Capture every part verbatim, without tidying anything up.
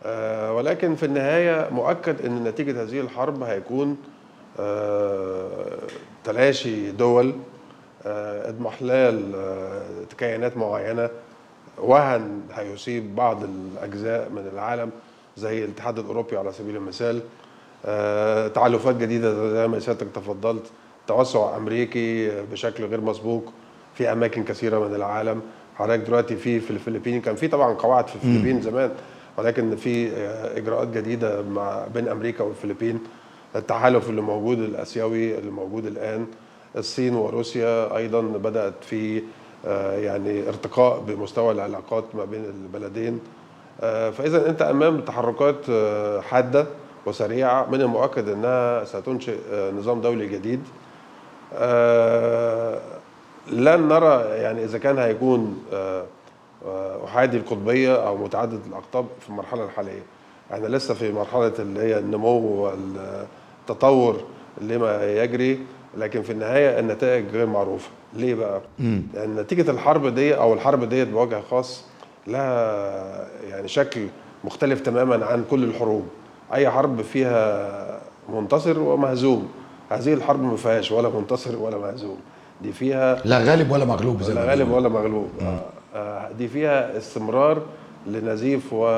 آه ولكن في النهاية مؤكد أن نتيجة هذه الحرب هيكون آه تلاشي دول، آه اضمحلال آه كيانات معينة، وهن هيصيب بعض الأجزاء من العالم زي الاتحاد الأوروبي على سبيل المثال، آه تعالفات جديدة زي ما سيادتك تفضلت، توسع أمريكي بشكل غير مسبوق في أماكن كثيرة من العالم. حضرتك دلوقتي في في الفلبين، كان في طبعا قواعد في الفلبين زمان، ولكن في اجراءات جديده مع بين امريكا والفلبين، التحالف اللي موجود الاسيوي اللي موجود الان، الصين وروسيا ايضا بدات في يعني ارتقاء بمستوى العلاقات ما بين البلدين. فاذا انت امام تحركات حاده وسريعه من المؤكد انها ستنشئ نظام دولي جديد. لن نرى يعني اذا كان هيكون احادي القطبيه او متعدد الاقطاب في المرحله الحاليه. احنا لسه في مرحله اللي هي النمو والتطور لما يجري، لكن في النهايه النتائج غير معروفه. ليه بقى؟ لان يعني نتيجه الحرب دي او الحرب ديت بوجه خاص لها يعني شكل مختلف تماما عن كل الحروب. اي حرب فيها منتصر ومهزوم، هذه الحرب ما فيهاش ولا منتصر ولا مهزوم، دي فيها لا غالب ولا مغلوب زي لا غالب ولا مغلوب. آه دي فيها استمرار لنزيف و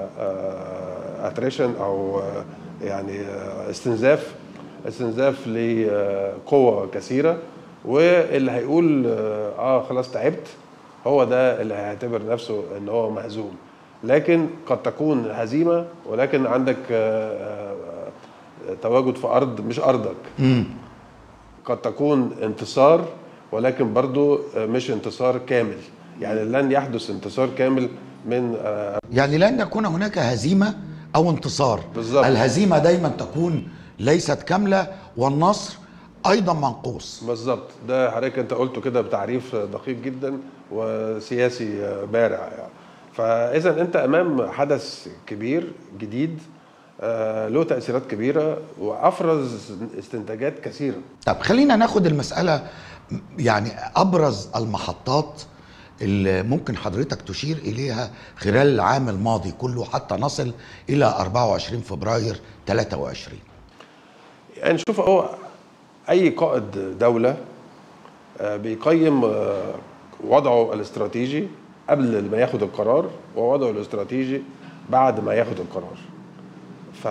اتريشن او يعني استنزاف استنزاف لقوة كثيرة، واللي هيقول اه خلاص تعبت هو ده اللي هيعتبر نفسه ان هو مهزوم. لكن قد تكون هزيمة ولكن عندك آه تواجد في ارض مش ارضك. مم. قد تكون انتصار ولكن برضو مش انتصار كامل، يعني لن يحدث انتصار كامل من آه يعني لن يكون هناك هزيمة او انتصار. بالظبط. الهزيمة دايما تكون ليست كاملة والنصر ايضا منقوص. بالظبط، ده حضرتك انت قلته كده بتعريف دقيق جدا وسياسي بارع يعني. فاذا انت امام حدث كبير جديد آه له تأثيرات كبيرة وأفرز استنتاجات كثيرة. طب خلينا ناخد المسألة، يعني أبرز المحطات اللي ممكن حضرتك تشير إليها خلال العام الماضي كله حتى نصل إلى أربعة وعشرين فبراير ثلاثة وعشرين. يعني شوف، هو أي قائد دولة آه بيقيم آه وضعه الاستراتيجي قبل ما ياخد القرار ووضعه الاستراتيجي بعد ما ياخد القرار. ف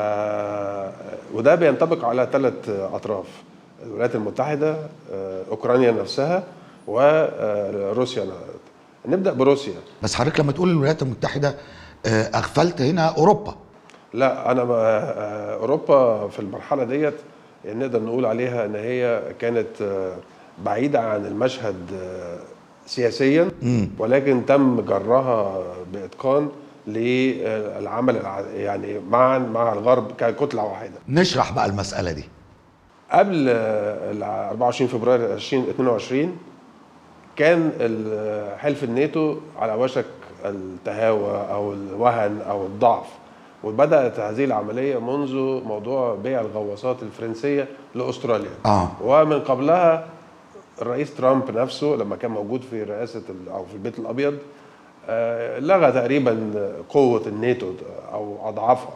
وده بينطبق على ثلاث اطراف: الولايات المتحده، اوكرانيا نفسها، وروسيا. نبدا بروسيا. بس حضرتك لما تقول الولايات المتحده اغفلت هنا اوروبا. لا، انا اوروبا في المرحله ديت يعني نقدر نقول عليها ان هي كانت بعيده عن المشهد سياسيا، ولكن تم جرها باتقان للعمل يعني معا مع الغرب ككتله واحده. نشرح بقى المساله دي. قبل أربعة وعشرين فبراير ألفين واثنين وعشرين كان حلف الناتو على وشك التهاوى او الوهن او الضعف، وبدات هذه العمليه منذ موضوع بيع الغواصات الفرنسيه لاستراليا. آه. ومن قبلها الرئيس ترامب نفسه لما كان موجود في رئاسه او في البيت الابيض لغى تقريبا قوة الناتو أو أضعافها.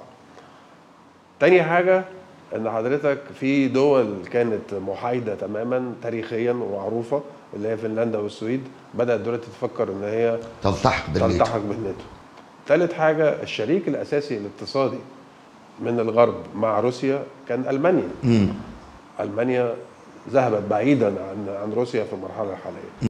تاني حاجة إن حضرتك في دول كانت محايدة تماما تاريخيا ومعروفة اللي هي فنلندا والسويد بدأت دلوقتي تفكر إن هي تلتحق بالناتو. تلتحق بالناتو. تالت حاجة، الشريك الأساسي الاقتصادي من الغرب مع روسيا كان ألمانيا. مم. ألمانيا ذهبت بعيدا عن عن روسيا في المرحلة الحالية.